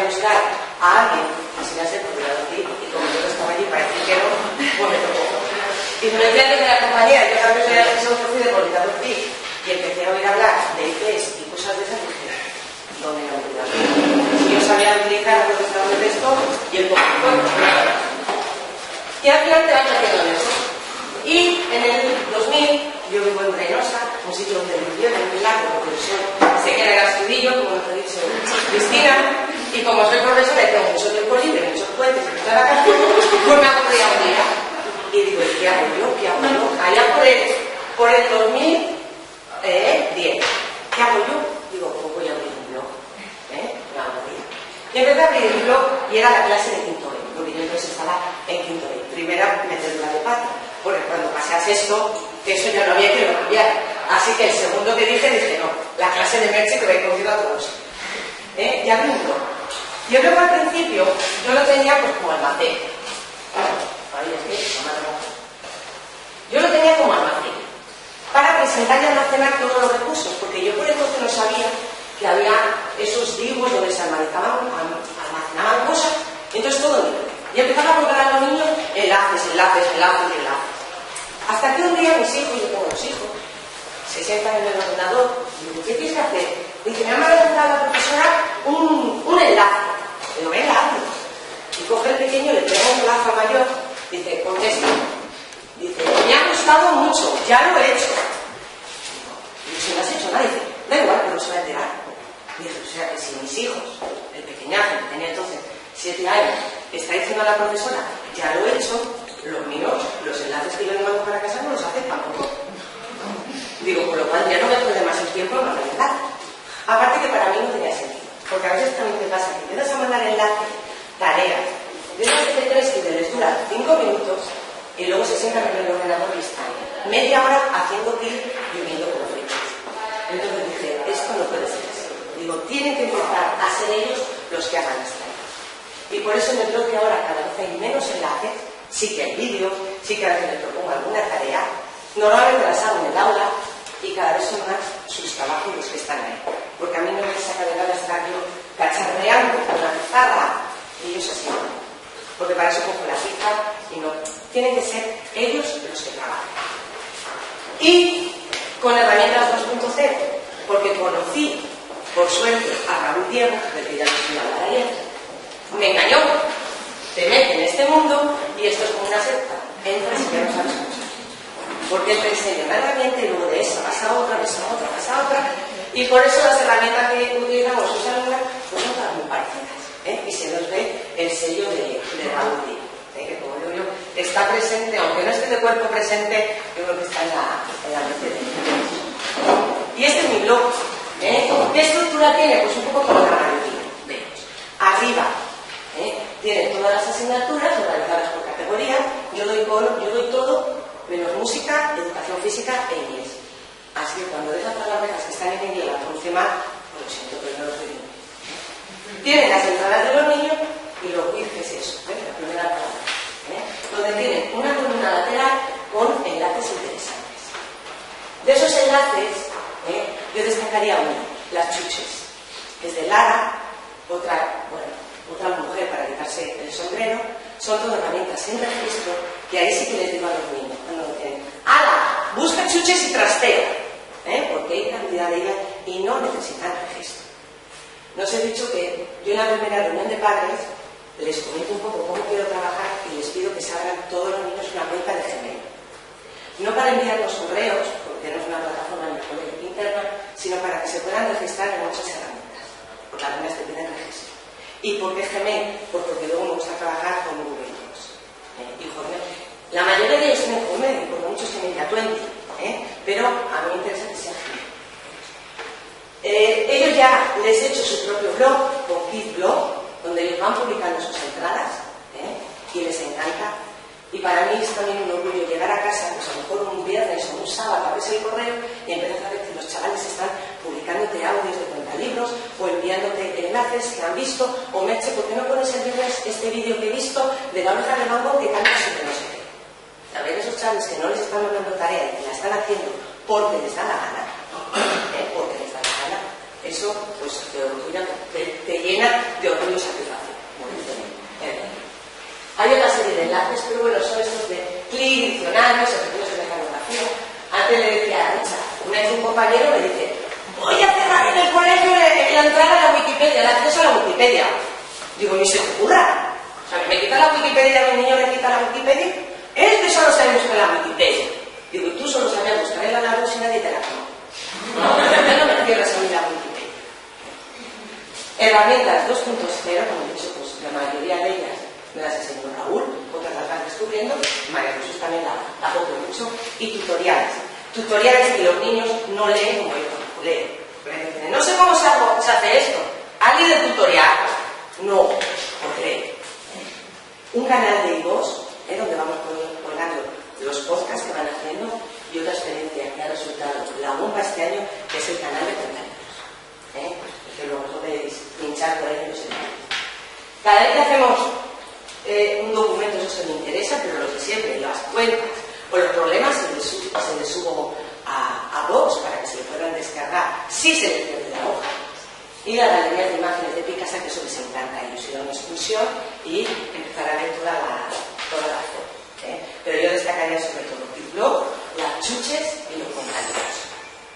buscar a alguien que se me hace cuidado de ti, y como yo estaba allí para decir que no, pues me tocó. Y me decía que de la compañía, yo también soy asesor de coordinador de ti, y empecé a oír hablar de IPs y cosas de esas, y dije, ¿dónde me han cuidado? Si yo sabía utilizar el procesador de texto y el computor, y al final te vas haciendo eso. Y en el 2000, yo vivo en Reynosa, un sitio donde vivió en el lago, porque yo sé que era el estudio, como nos ha dicho Cristina, y como soy profesora y tengo mucho tiempo libre, muchos puentes y muchas vacaciones, pues me aburría un día. Y digo, ¿qué hago yo? ¿Qué hago yo? Allá por el 2010, ¿qué hago yo? Digo, pues voy a abrir un blog. Me aburría. Y empecé a abrir el blog y era la clase de quinto B, porque yo entonces estaba en quinto B. Primera metedura de pata, porque cuando pasé a sexto, eso ya no había que cambiar. Así que el segundo que dije, no, la clase de Merche que me he cogido a todos. Y abrí un blog. Yo creo que al principio yo lo tenía pues como almacén. Yo lo tenía como almacén para presentar y almacenar todos los recursos, porque yo por entonces no sabía que había esos divos donde se almacenaban cosas, entonces todo libre. Y empezaba a colocar a los niños enlaces. Hasta que un día mis hijos, yo tengo 2 hijos, se sientan en el ordenador y digo, ¿qué tienes que hacer? Dice, me ha mandado la profesora un enlace. Digo, venga, hazlo. Y coge el pequeño, le pega un enlace al mayor, dice, contesta. Dice, me ha costado mucho, ya lo he hecho. Digo, si no has hecho nada, dice, da igual, pero se va a enterar. Dice, o sea que si mis hijos, el pequeñazo, que tenía entonces 7 años, está diciendo a la profesora, ya lo he hecho, los míos, los enlaces que yo le mando para casa no los hace tampoco. Digo, por lo cual ya no me puede más el tiempo en la realidad. Aparte que para mí no tenía sentido, porque a veces también te pasa que empiezas a mandar enlaces, tareas, de esas que te crees que les dura 5 minutos y luego se sientan en el ordenador y están media hora haciendo clic y uniendo con flechas. Entonces dije, esto no puede ser así. Digo, tienen que empezar a ser ellos los que hagan las tareas. Y por eso yo creo que ahora cada vez hay menos enlaces, sí que hay vídeos, sí que a veces les propongo alguna tarea, normalmente las hago en el aula y cada vez son más sus trabajos los que están ahí. Porque a mí no me saca de nada estar yo cacharreando con la pizarra y ellos así no. Porque para eso cojo la pizarra y no. Tienen que ser ellos los que trabajan. Y con herramientas 2.0, porque conocí, por suerte, a Raúl Diego, del que ya les voy a hablar ayer, me engañó, te mete en este mundo y esto es como una secta, entras y ya no sabes cosas. Porque él te enseña una herramienta y luego de esa pasa a otra, pasa a otra, y por eso las herramientas que utilizamos sus alumnas pues son todas muy parecidas, y se nos ve el sello de Raúl Diego, que como digo yo, está presente, aunque no esté de cuerpo presente, yo creo que está en la mente de ellos. Y este es mi blog. ¿Qué estructura tiene? Pues un poco como la mayoría. Vemos. Arriba tiene todas las asignaturas organizadas por categoría. Yo doy todo menos música, educación física e inglés. Así que cuando dejas las palabras que están en inglés la pronuncie mal, pues lo siento, pero no lo estoy viendo. Tienen las entradas de los niños y los quiz, ¿qué es eso? La primera palabra. Donde tienen una columna lateral con enlaces interesantes. De esos enlaces, yo destacaría uno, las chuches, que es de Lara, otra mujer para quitarse el sombrero. Son todas herramientas en registro que ahí sí que les digo a los niños cuando dicen, ¡hala! Busca chuches y trastea, porque hay cantidad de ellas y no necesitan registro. Nos he dicho que yo en la primera reunión de padres les comento un poco cómo quiero trabajar y les pido que se abran todos los niños una cuenta de Gmail. No para enviar los correos, porque no es una plataforma interna, sino para que se puedan registrar en muchas herramientas, porque algunas te piden registro. ¿Y por qué Gmail? Pues porque luego me gusta trabajar con Google Docs. Y Hotmail. La mayoría de ellos tienen Hotmail, porque muchos tienen ya 20, pero a mí me interesa que sea Gmail. Ellos ya les he hecho su propio blog, con KidBlog, donde ellos van publicando sus entradas, y les encanta. Y para mí es también un orgullo llegar a casa, pues a lo mejor un viernes o un sábado, abres el correo y empiezas a ver que los chavales están publicándote audios de cuentalibros o enviándote enlaces que han visto, o Merche, ¿por qué no pones el viernes este vídeo que he visto de la oreja de mango que canta sobre no sé qué? A ver, esos chavales que no les están mandando tarea y que la están haciendo porque les da la gana, porque les da la gana, eso pues te llena de orgullo satisfactorio. compañero me dice: voy a cerrar en el colegio la entrada a la Wikipedia, el acceso a la Wikipedia. Digo, ni se te ocurra. O sea, me quita la Wikipedia, a mi niño le quita la Wikipedia. Es que solo sabe buscar la Wikipedia. Digo, y tú solo sabías buscar en la nave si nadie te la conoce. No me cierras a mí la Wikipedia. Herramientas 2.0, como he dicho, pues la mayoría de ellas me las enseñó Raúl, otras las van descubriendo, María Jesús también la toco mucho, y tutoriales. Tutoriales que los niños no leen como yo tampoco leo. No sé cómo se hace esto. ¿Alguien de tutorial? No, porque un canal de iVoox, donde vamos colgando los podcasts que van haciendo, y otra experiencia que ha resultado la bomba este año, que es el canal de contenidos. Que luego podéis pinchar por ahí en los enlaces. Cada vez que hacemos un documento, eso se me interesa, pero lo que siempre, las cuentas o los problemas se les subo a Vox para que se le puedan descargar si se les pierde la hoja. Y la galería de imágenes de Picasa, que eso les encanta, ellos ir a una excursión y empezar a ver toda la foto. Pero yo destacaría sobre todo el blog, las chuches y los comentarios.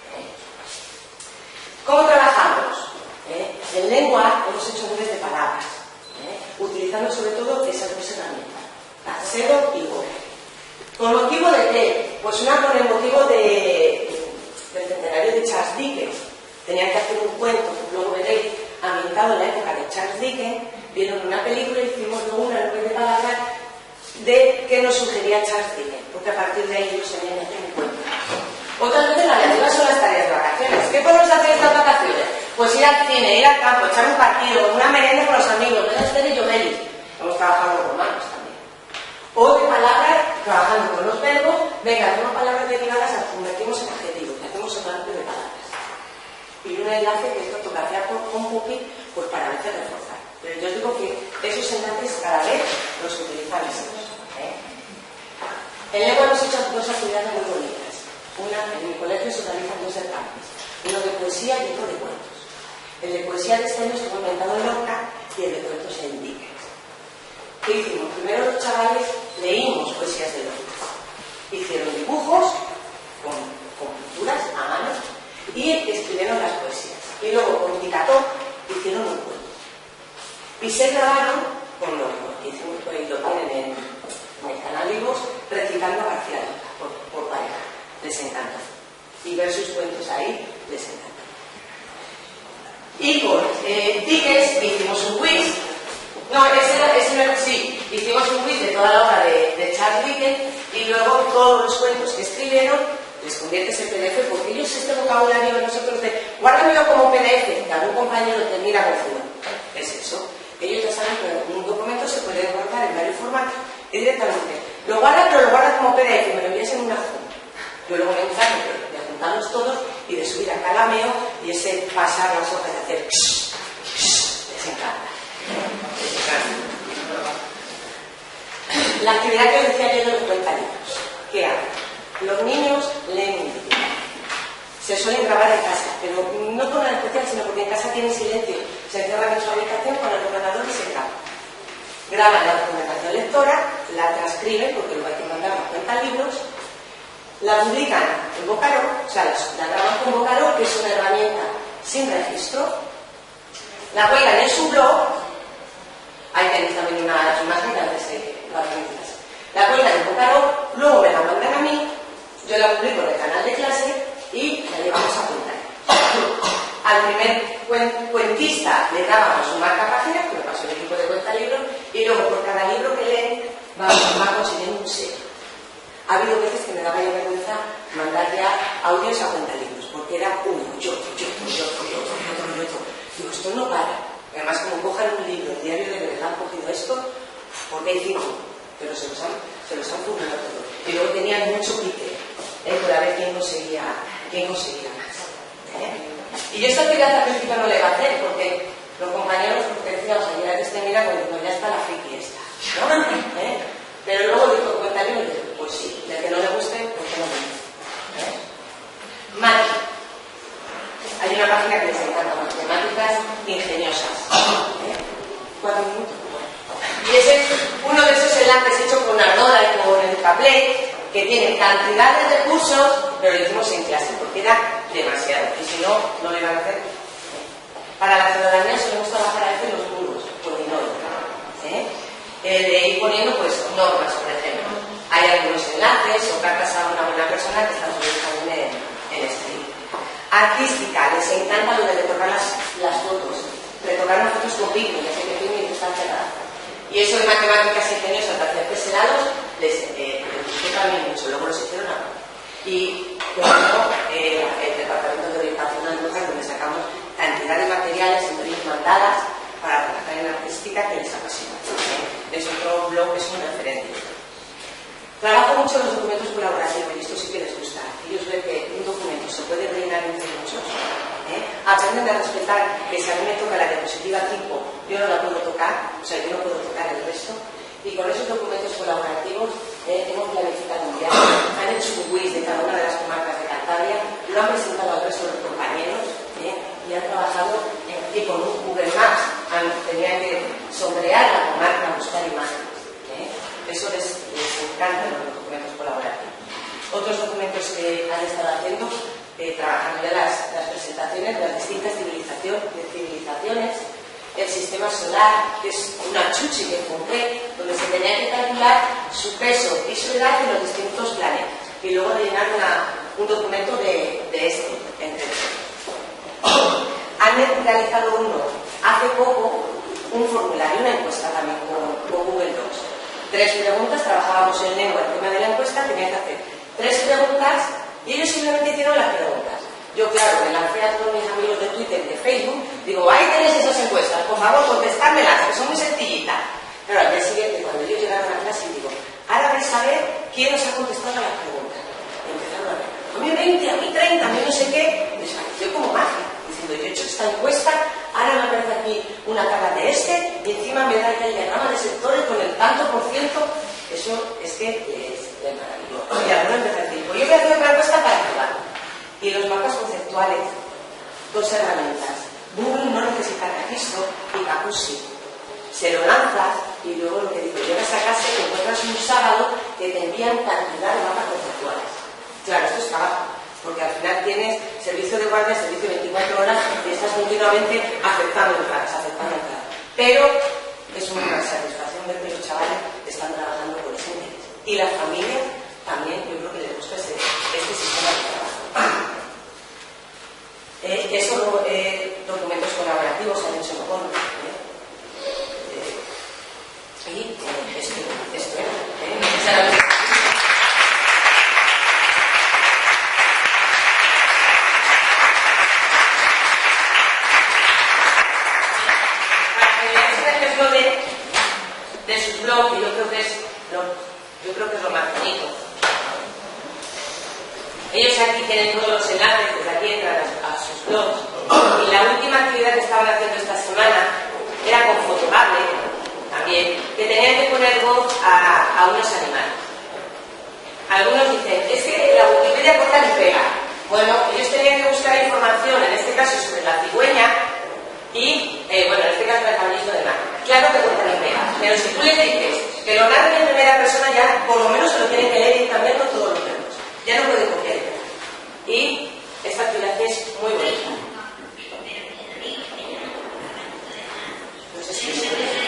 ¿Cómo trabajamos? En lengua hemos hecho miles de palabras, utilizando sobre todo esas dos herramientas, Casero y Google. ¿Con motivo de qué? Pues una con el motivo del centenario de Charles Dickens. Tenían que hacer un cuento, luego veréis, ambientado en la época de Charles Dickens. Vieron una película y hicimos luego una nube de palabras de qué nos sugería Charles Dickens, porque a partir de ahí ellos se habían hecho un cuento. Otras veces las lecturas son las tareas de vacaciones. ¿Qué podemos hacer estas vacaciones? Pues ir al cine, ir al campo, echar un partido, una merienda con los amigos, ver a Esther y Yomelis. Hemos trabajado los romanos también. O de palabras, trabajando con los verbos, venga, hacemos palabras derivadas, las convertimos en adjetivos, y hacemos separantes de palabras. Y un enlace que es ortografía con cookie, pues para a veces reforzar. Pero yo digo que esos enlaces cada vez los utilizan menos. En lengua hemos hecho dos actividades muy bonitas. Una, en mi colegio se realizan dos certámenes, uno de poesía y otro de cuentos. El de poesía de este año se ha inventado en Lorca y el de cuentos en Dickens. ¿Qué hicimos? Primero los chavales leímos poesías de Lorca. Hicieron dibujos con pinturas a mano y escribieron las poesías. Y luego con Ticató hicieron un cuento. Y se grabaron con los que hicimos, y lo tienen en el canal de iVoox, recitando a García Lorca por pareja. Les encanta. Y ver sus cuentos ahí les encanta. Y con Dickens hicimos un quiz. No, sí, hicimos un quiz de toda la obra de Charles Dickens y luego todos los cuentos que escribieron les conviertes en PDF porque ellos este vocabulario de nosotros de guárdamelo como PDF, que algún compañero te mira confuso. Es eso. Ellos ya saben que un documento se puede guardar en varios formatos y directamente lo guardan, pero lo guardan como PDF, me lo envías en una forma. Yo luego me encargo de juntarlos todos y de subir a Calameo y ese pasar las hojas de hacer les encanta. La actividad que os decía yo de los cuentalibros. ¿Qué hago? Los niños leen un libro. Se suelen grabar en casa, pero no por nada especial, sino porque en casa tienen silencio. Se encierran en su habitación con el ordenador y se graban. Graban la documentación lectora, la transcriben, porque luego hay que mandar los cuentalibros. La publican en Vocalo, o sea, la graban con Vocalo, que es una herramienta sin registro. La cuelgan en su blog. Ahí tenéis también una imagen que antes las herramientas. La cuelgan en Vocalo, luego me la mandan a mí, yo la publico en el canal de clase y la llevamos a contar. Al primer cuentista le dábamos un marca-página, que me pasó el equipo de cuentalibros, y luego por cada libro que leen va consiguiendo un sello. Ha habido veces que me daba yo vergüenza mandar ya audios a cuentalibros, porque era uno, yo otro. Digo, esto no para. Además, como cojan un libro, el diario de verdad han cogido esto, porque hay 5, pero se los han publicado todo. Y luego tenían mucho pique, por a ver quién conseguía más. Y yo esta actividad al principio no le iba a hacer, porque los compañeros, porque decíamos ayer que este mira, cuando ya está la friki esta, ¿no? Pero luego dijo cuéntale y dijo, pues sí, de que no le guste, pues que no me guste. Mati. Hay una página que les encanta, matemáticas ingeniosas. 4 minutos. Y ese es uno de esos enlaces hechos con Ardora y con Educaplay, que tiene cantidad de recursos, pero lo hicimos en clase porque era demasiado. si no, no lo iban a hacer. Para la ciudadanía solemos trabajar a veces los muros, con dinero, de ir poniendo pues normas, por ejemplo. Hay algunos enlaces o cartas a una buena persona que están subidas también en este libro. Artística, les encanta lo de retocar las fotos, retocar las fotos con pigment, ya sé que pigment está cerrada. Y eso de matemáticas ingeniosos para hacer pixelados les gustó también mucho, luego los hicieron ahora. Y luego el departamento de orientación andrógena, donde sacamos cantidad de materiales, imprimis mandadas para trabajar en artística que les apasiona. Es otro blog que es un referente. Trabajo mucho los documentos colaborativos y esto sí que les gusta. Ellos ven que un documento se puede rellenar entre muchos. Aprenden a respetar que si a mí me toca la diapositiva tipo, yo no la puedo tocar, o sea, yo no puedo tocar el resto. Y con esos documentos colaborativos hemos planificado un viaje, han hecho un quiz de cada una de las comarcas de Cantabria, lo han presentado al resto de los compañeros y han trabajado y con un Google Maps tenían que sombrear la comarca, buscar imágenes. Eso les encanta los documentos colaborativos. Otros documentos que han estado haciendo, trabajando ya las presentaciones de las distintas civilizaciones, el sistema solar, que es una chuchi que compré, donde se tenía que calcular su peso y su edad en los distintos planetas. Y luego rellenar un documento de este, entre todos. Han realizado hace poco, un formulario, una encuesta también con Google Docs. 3 preguntas, trabajábamos en lengua, el tema de la encuesta, tenían que hacer 3 preguntas y ellos simplemente hicieron las preguntas. Yo, claro, me lancé a todos mis amigos de Twitter y de Facebook, digo, ahí tenéis esas encuestas, por favor, contestármelas, que son muy sencillitas. Pero al día siguiente, cuando ellos llegaron a clase, digo, ahora vais a ver quién os ha contestado a las preguntas. Y empezaron a ver, a mí 20, a mí 30, a mí no sé qué, y les pareció como magia, diciendo, yo he hecho esta encuesta, ahora me aparece aquí una tabla de y encima me da el diagrama de sectores con el tanto por ciento, eso es que es maravilloso. Y algunos empiezan a decir, pues yo voy a hacer otra encuesta para probar. Y los mapas conceptuales, 2 herramientas. Google no necesita registro y Kakushi. Se lo lanzas y luego lo que digo, llegas a casa y te encuentras un sábado que te envían cantidad de mapas conceptuales. Claro, esto es trabajo, porque al final tienes servicio de guardia, servicio de 24 horas y estás continuamente aceptando entradas. Pero es una satisfacción ver que los chavales están trabajando con ese interés. Y las familias también, yo creo que les gusta este sistema de trabajo. Esos documentos colaborativos se han hecho con y esto de sus blogs, y yo creo que es lo más bonito. Ellos aquí tienen todos los enlaces, desde aquí entran a sus blogs. Y la última actividad que estaban haciendo esta semana era con Fotogable, también, que tenían que poner voz a unos animales. Algunos dicen, es que la Wikipedia corta y pega. Bueno, ellos tenían que buscar información, en este caso sobre la cigüeña, y, bueno, en este caso el caballito de mar. Claro que corta y pega, pero si tú les dices que lo narren en primera persona, ya por lo menos se lo tienen que leer y cambiarlo todos los tiempos. Ya no pueden copiar. Y esta actividad es muy bonita. No sé si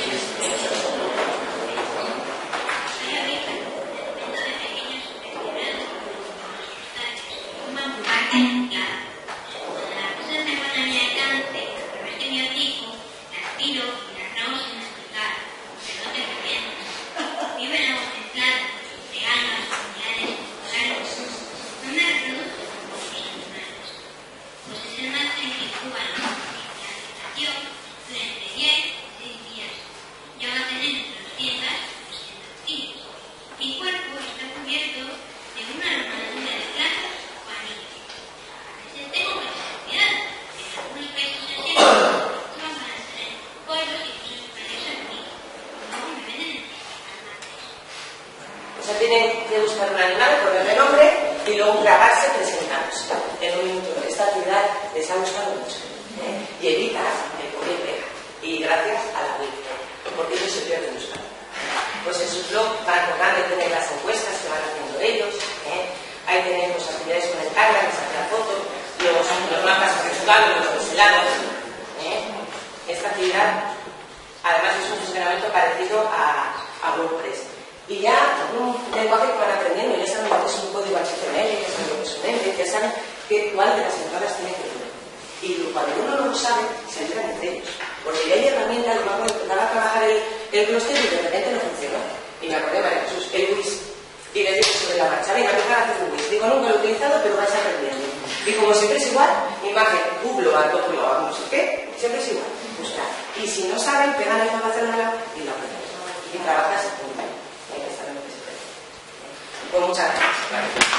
tienen que buscar un animal, ponerle nombre y luego grabarse presentándose en un minuto. Esta actividad les ha gustado mucho y evita el copia y pega. Y gracias a la Wikipedia, porque ellos se pierden buscando. Pues en su blog van colgando y tienen las encuestas que van haciendo ellos. Ahí tenemos actividades con el Canva, que sacan la foto, luego son los mapas buscando los miselados, esta actividad además es un funcionamiento parecido a WordPress. Y ya un lenguaje que van aprendiendo, ya saben lo que es un código HTML, ya saben lo que es un ente, ya saben cuál de las entradas tiene que ir. Y cuando uno no lo sabe, se ayudan entre ellos. Porque ya hay herramientas, yo me acuerdo que empezaba a trabajar el clúster y de repente no funcionó. Y me acordé, María Jesús, el WIS. Y les dije sobre la marcha, venga, empezar a hacer un WIS. Digo, nunca lo he utilizado, pero vais aprendiendo. Y como siempre es igual, imagen, upload, no sé qué, siempre es igual. Buscar. Y si no saben, pegan la información y lo aprenden. Y trabajas muy bien. Hay que saber lo que se puede. Pues muchas gracias.